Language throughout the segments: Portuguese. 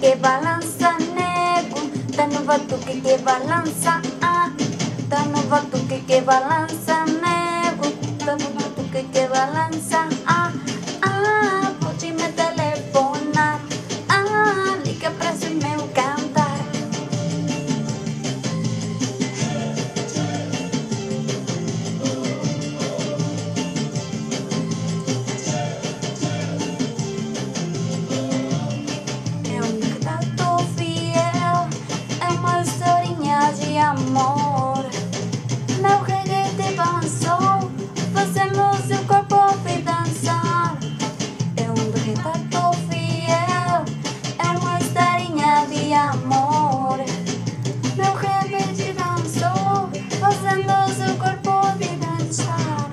que balança, nego. Tá no batuque que balança, tá no batuque que balança, nego. Tá no batuque que balança, pode me telefonar, liga pra esse meu cantar. É um retrato fiel, é uma historinha de amor. Meu reggae te avançou, fazemos o corpo vir dançar. É um retrato fiel, é uma historinha de amor. Meu reggae te dançou, fazemos o corpo vir dançar.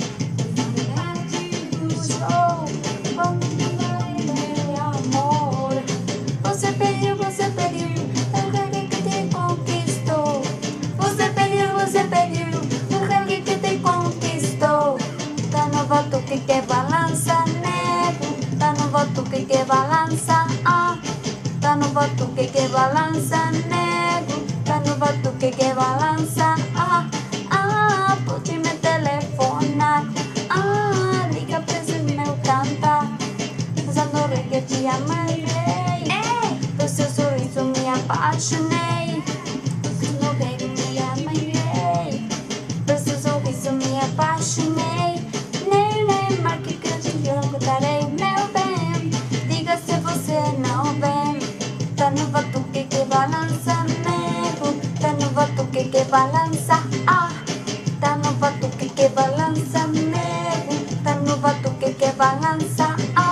Você pediu, o reggae que te conquistou. Você pediu, o reggae que te conquistou. Tá no batuque que balança, nego. Tá no batuque que balança, tá no batuque que balança, nego. Tá no batuque que balança, pode me telefonar, liga pra esse meu cantar. Usando reggae te amarei, do seu sorriso me apaixonei. No reggae te amarei, do seu sorriso me apaixonei. Nem marque que eu contarei, meu bem. Diga se você não vem. Tá no batuque que balança, nego. Tá no batuque que balança, tá no batuque que balança, nego. Tá no batuque que balança,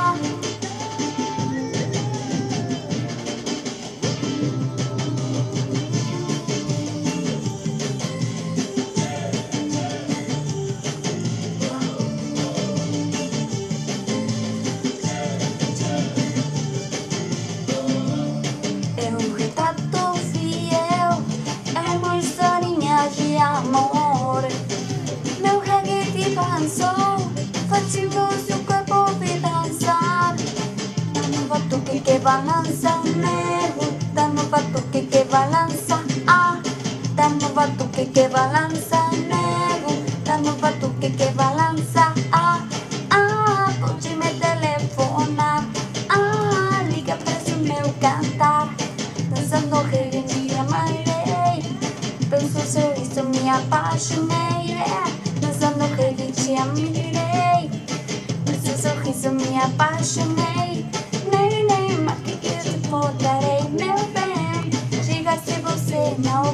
É um retrato fiel, é uma historinha de amor. Meu reggae te avançou, fazemos o corpo vir dançar. Tá no batuque que balança, nego. Tá no batuque que balança, tá no batuque que balança, nego. Tá no batuque que balança, pode me telefonar, liga pra esse meu cantar. Dançando reggae te amarei, penso sorriso me apaixonei. Dançando reggae te amarei, penso sorriso me apaixonei. Nem marque que eu te botarei, meu bem. Diga se você não